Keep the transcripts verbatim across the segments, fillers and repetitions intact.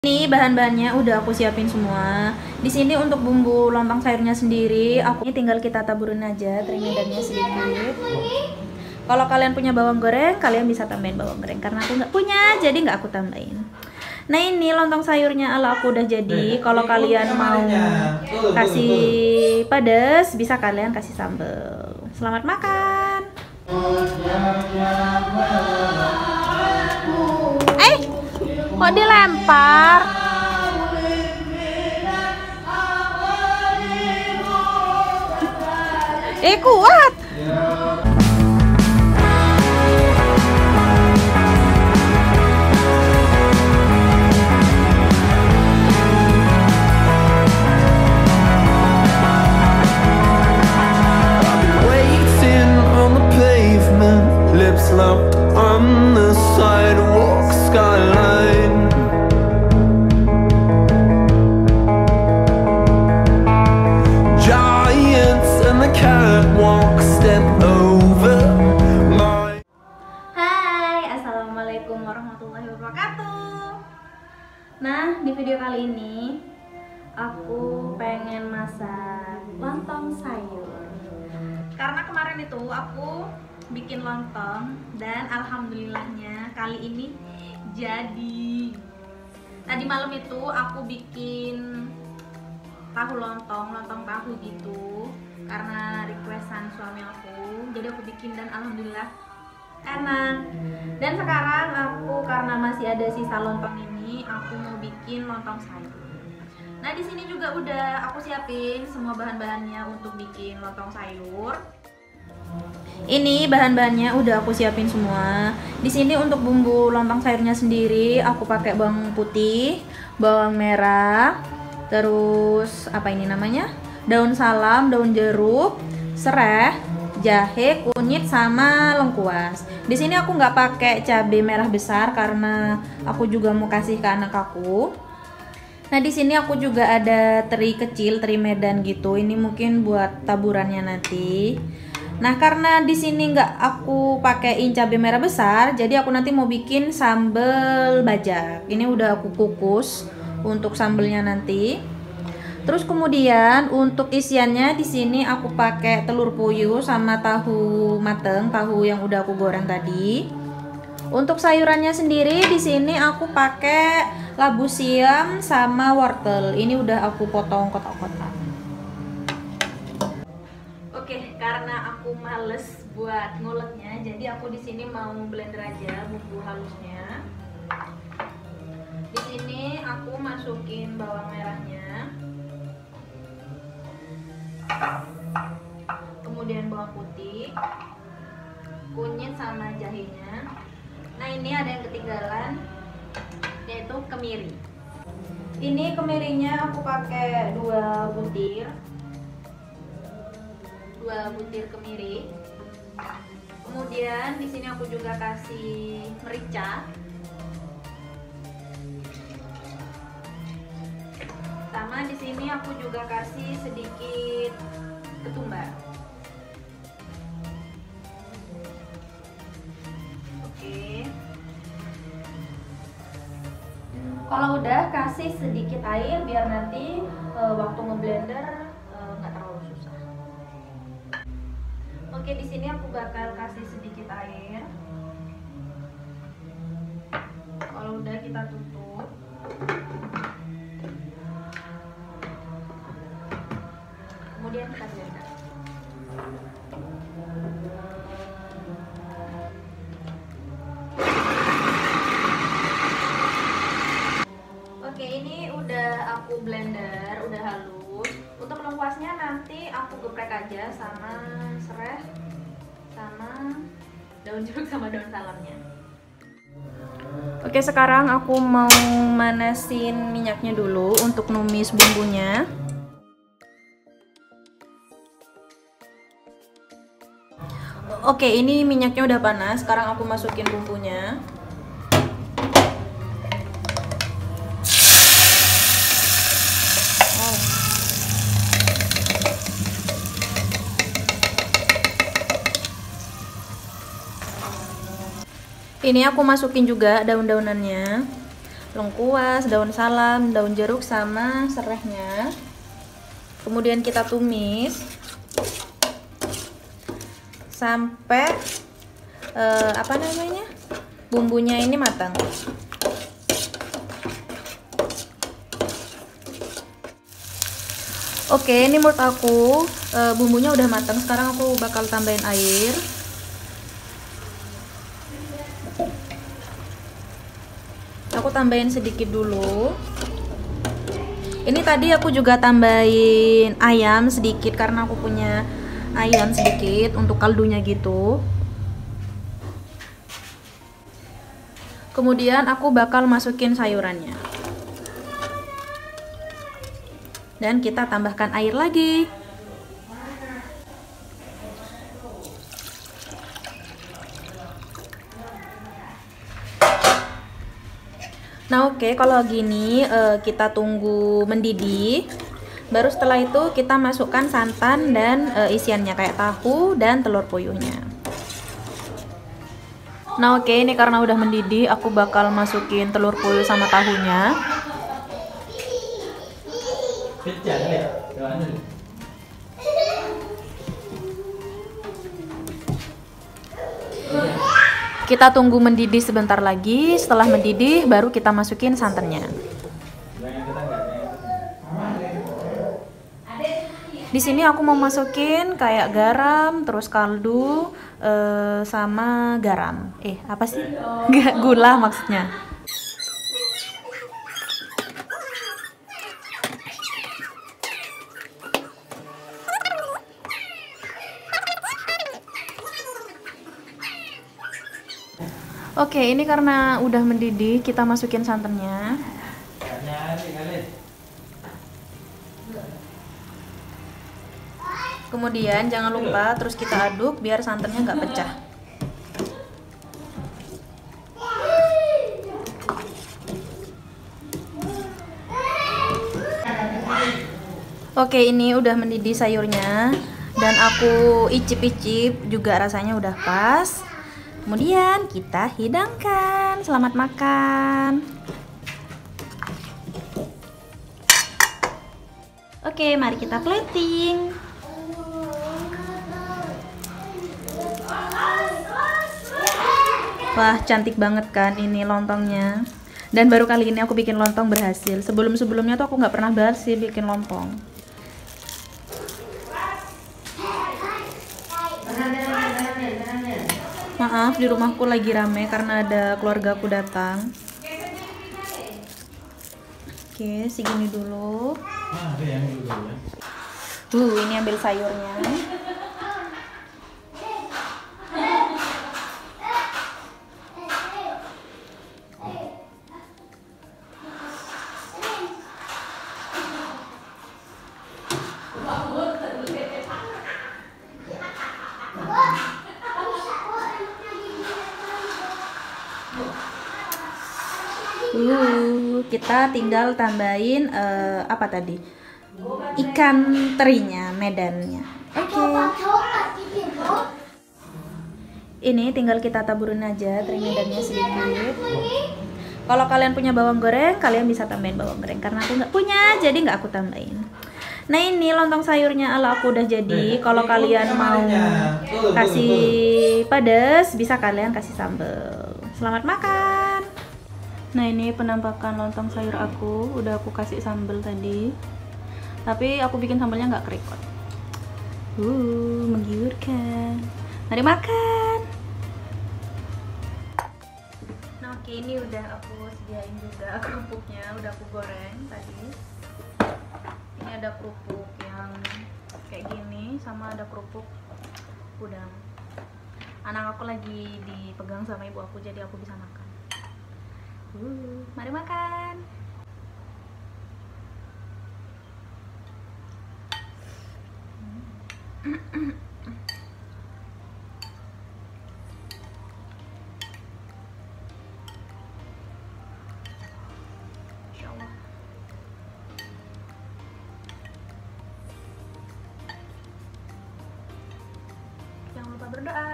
Ini bahan-bahannya udah aku siapin semua. Di sini untuk bumbu lontong sayurnya sendiri, aku ini tinggal kita taburin aja teri-medannya sedikit. Kalau kalian punya bawang goreng, kalian bisa tambahin bawang goreng. Karena aku nggak punya, jadi nggak aku tambahin. Nah ini lontong sayurnya ala aku udah jadi. Kalau kalian mau kasih pedas, bisa kalian kasih sambal. Selamat makan. Eh, kok dilempar? Eh, kuat. Lips locked on the sidewalk skyline. Giants and the catwalk step over my. Hai, assalamualaikum warahmatullahi wabarakatuh. Nah, di video kali ini aku pengen masak lontong sayur. Karena kemarin itu aku bikin lontong dan alhamdulillahnya kali ini jadi. Tadi malam itu aku bikin tahu lontong, lontong tahu gitu karena requestan suami aku. Jadi aku bikin dan alhamdulillah enak. Dan sekarang aku karena masih ada sisa lontong ini, aku mau bikin lontong sayur. Nah, di sini juga udah aku siapin semua bahan-bahannya untuk bikin lontong sayur. Ini bahan-bahannya udah aku siapin semua. Di sini untuk bumbu lontong sayurnya sendiri, aku pakai bawang putih, bawang merah, terus apa ini namanya? Daun salam, daun jeruk, serai, jahe, kunyit, sama lengkuas. Di sini aku nggak pakai cabai merah besar karena aku juga mau kasih ke anak aku. Nah, di sini aku juga ada teri kecil, teri medan gitu. Ini mungkin buat taburannya nanti. Nah, karena di sini nggak aku pakaiin cabai merah besar, jadi aku nanti mau bikin sambal bajak. Ini udah aku kukus untuk sambelnya nanti. Terus kemudian untuk isiannya di sini aku pakai telur puyuh sama tahu mateng, tahu yang udah aku goreng tadi. Untuk sayurannya sendiri di sini aku pakai labu siam sama wortel. Ini udah aku potong kotak-kotak. Oke, karena aku males buat nguleknya, jadi aku di sini mau blender aja bumbu halusnya. Di sini aku masukin bawang merahnya, kemudian bawang putih, kunyit sama jahenya. Nah, ini ada yang ketinggalan, yaitu kemiri. Ini kemirinya aku pakai dua butir. dua butir kemiri. Kemudian di sini aku juga kasih merica. Sama di sini aku juga kasih sedikit ketumbar. Oke. Kalau udah kasih sedikit air biar nanti e, waktu ngeblender nggak e, terlalu susah. Oke, di sini aku bakal kasih sedikit air. Kalau udah kita tutup. Kemudian kita blender. Oke, ini udah aku blender, udah halus. Untuk lengkuasnya nanti aku geprek aja sama serai, sama daun jeruk sama daun salamnya. Oke, sekarang aku mau manasin minyaknya dulu untuk numis bumbunya. Oke, ini minyaknya udah panas. Sekarang aku masukin bumbunya. Ini aku masukin juga daun-daunannya. lengkuas, daun salam, daun jeruk sama serehnya. Kemudian kita tumis sampai eh, apa namanya? bumbunya ini matang. Oke, ini menurut aku e, bumbunya udah matang. Sekarang aku bakal tambahin air. Aku tambahin sedikit dulu. Ini tadi aku juga tambahin ayam sedikit karena aku punya ayam sedikit untuk kaldunya gitu. Kemudian aku bakal masukin sayurannya. Dan kita tambahkan air lagi. Nah oke, okay, kalau gini uh, kita tunggu mendidih. Baru setelah itu kita masukkan santan dan uh, isiannya kayak tahu dan telur puyuhnya. Nah oke, okay, ini karena udah mendidih, aku bakal masukin telur puyuh sama tahunya. Kita tunggu mendidih sebentar lagi. Setelah mendidih baru kita masukin santannya. Di sini aku mau masukin kayak garam, terus kaldu, eh, sama garam. Eh, apa sih? Gula maksudnya. Oke, ini karena udah mendidih, kita masukin santannya. Kemudian jangan lupa terus kita aduk biar santannya nggak pecah. Oke, ini udah mendidih sayurnya dan aku icip-icip juga rasanya udah pas. Kemudian kita hidangkan. Selamat makan. Oke, mari kita plating. Wah, cantik banget kan ini lontongnya. Dan baru kali ini aku bikin lontong berhasil. Sebelum-sebelumnya tuh aku nggak pernah berhasil bikin lontong. Maaf, di rumahku lagi rame karena ada keluarga aku datang. Oke, segini dulu. Uh, ini ambil sayurnya. Uh, kita tinggal tambahin uh, apa tadi? Ikan terinya, medannya. Oke. Okay. Ini tinggal kita taburin aja teri medannya sedikit. Kalau kalian punya bawang goreng, kalian bisa tambahin bawang goreng. Karena aku nggak punya, jadi nggak aku tambahin. Nah ini lontong sayurnya ala aku udah jadi. Kalau kalian mau kasih pedas, bisa kalian kasih sambal. Selamat makan. Nah ini penampakan lontong sayur aku. Udah aku kasih sambal tadi. Tapi aku bikin sambalnya nggak kerekot. Uh, menggiurkan. Mari makan. Nah oke, ini udah aku sediain juga kerupuknya. Udah aku goreng tadi. Ini ada kerupuk yang kayak gini, sama ada kerupuk udang. Anak aku lagi dipegang sama ibu aku, jadi aku bisa makan. Uh, mari makan. Hmm. Insyaallah. Jangan lupa berdoa.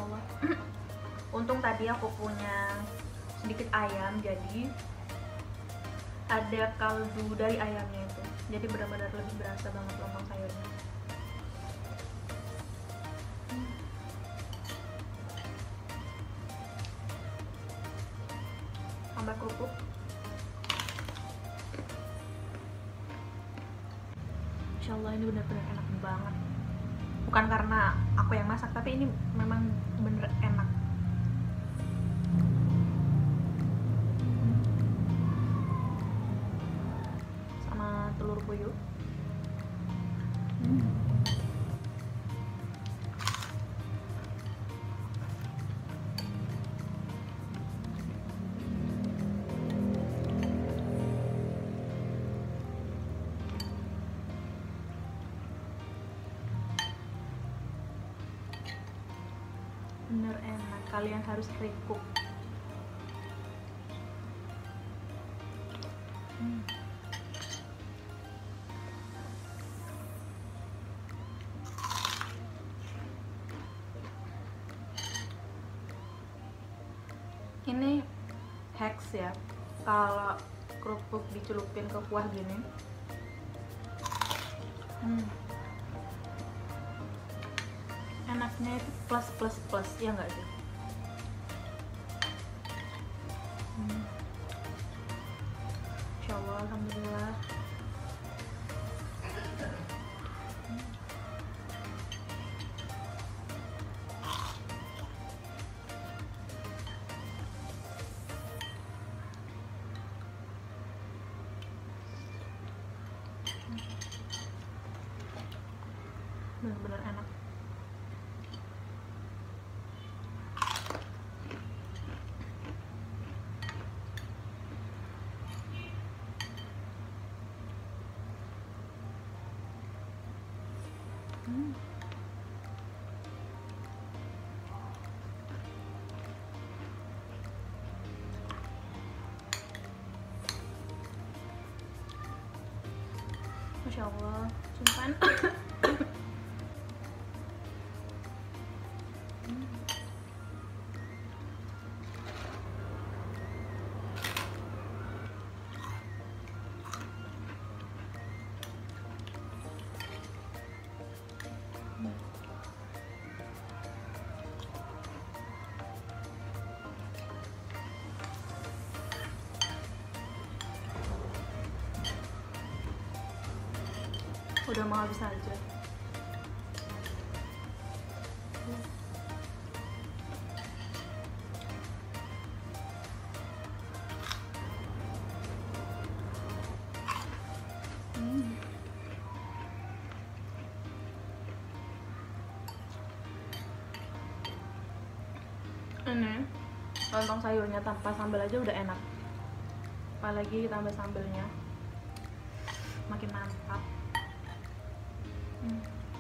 Masya Allah. Untung tadi aku punya sedikit ayam, jadi ada kaldu dari ayamnya itu, jadi benar-benar lebih berasa banget lontong sayurnya. Tambah kerupuk. Insya Allah ini benar-benar enak banget. Bukan karena aku yang masak, tapi ini memang bener enak. Sama telur puyuh. Hmm. Bener enak, kalian harus try cook. Hmm. Ini hacks ya, kalau kerupuk dicelupin ke kuah gini. Hmm. Enaknya itu plus plus plus, ya nggak sih? Hmm. Insya Allah, alhamdulillah. Benar-benar enak. Hmm. Masya Allah, simpan. Udah mau habis aja. Hmm. Ini lontong sayurnya tanpa sambal aja udah enak, apalagi tambah sambelnya makin mantap. Hmm.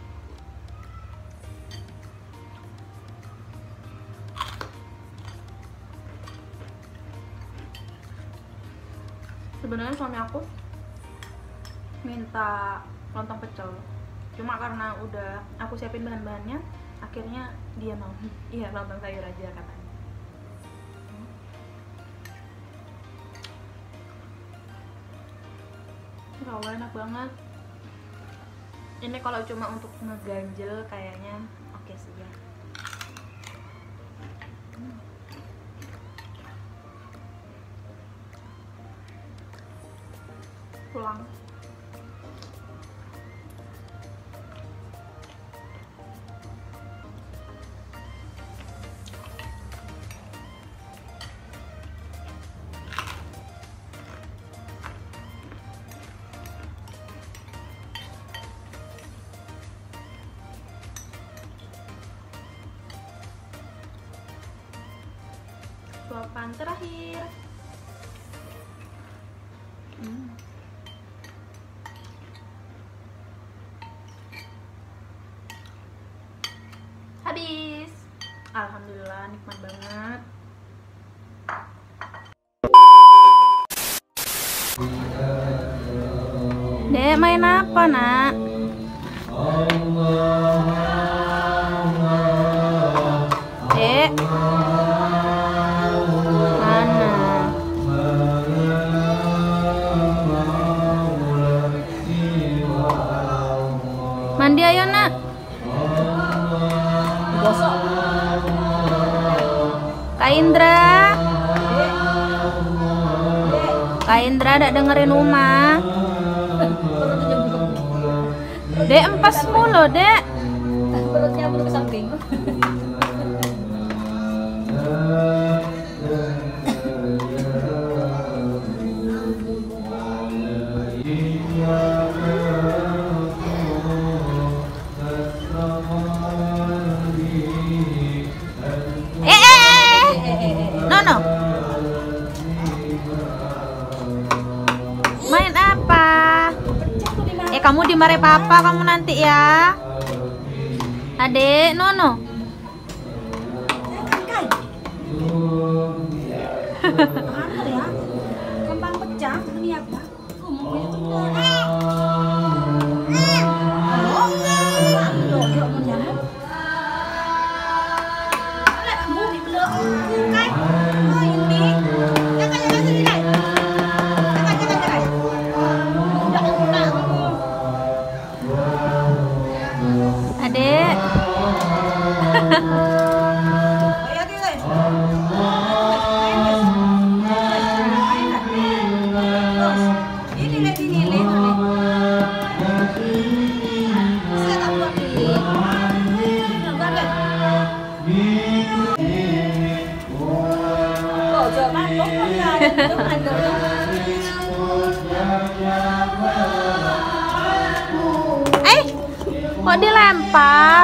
Sebenarnya suami aku minta lontong pecel, cuma karena udah aku siapin bahan-bahannya, akhirnya dia mau, iya lontong sayur aja katanya. Ya Allah, enak banget. Ini kalau cuma untuk ngeganjel kayaknya oke okay sih ya. Hmm. Pulang. Suapan terakhir. Hmm. Habis. Alhamdulillah, nikmat banget. Dek, main apa, Nak? Dek? Mana? Mandi ayo nak. Gosok. Kak Indra. Kak Indra ada dengerin Uma. Dek empas mulu, Dek. Perutnya bulu ke samping. Eh, eh, eh. No, no. Main apa? Eh, kamu dimarahin papa kamu nanti ya. Adek, no, no. Apa ya? Kembang pecah ini apa? Ngomongnya tuh enggak. Halo? Halo, yuk mau jalan. Ada kamu di belakang kan? Oh, ini. Jangan jangan sini, Kai. Jangan jangan jangan. Udah udah. Adek. Ayo, guys. Ini lihat ini lihat. Saya tak buat ini. Nampak oh, jangan lupa ya. Jangan dulu. Eh, kok dilempar?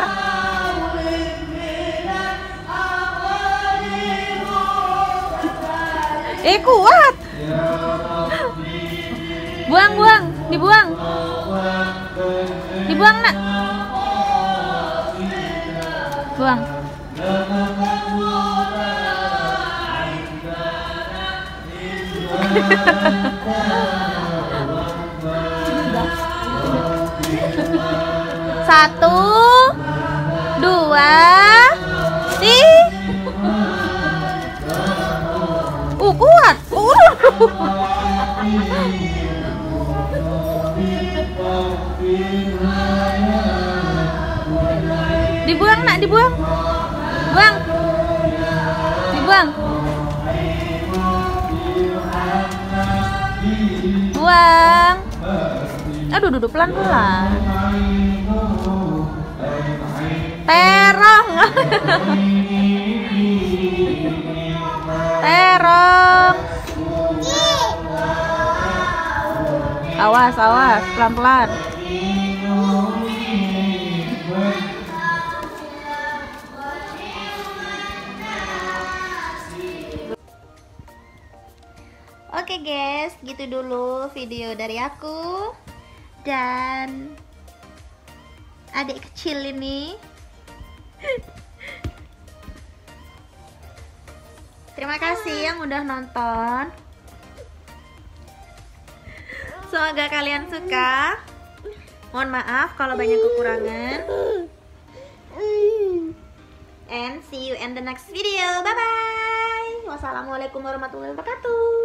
Eh, kuat. Buang, buang, dibuang. Dibuang, nak. Buang. Satu, dua, tiga. Uh, kuat. Uh. Dibuang nak, dibuang. Buang. Dibuang. Buang. Aduh, duduk pelan-pelan. Terong. Terong. Awas, awas, pelan-pelan. Oke guys, gitu dulu video dari aku dan adik kecil ini. Terima kasih yang udah nonton. Semoga kalian suka. Mohon maaf kalau banyak kekurangan. And see you in the next video. Bye bye. Wassalamualaikum warahmatullahi wabarakatuh.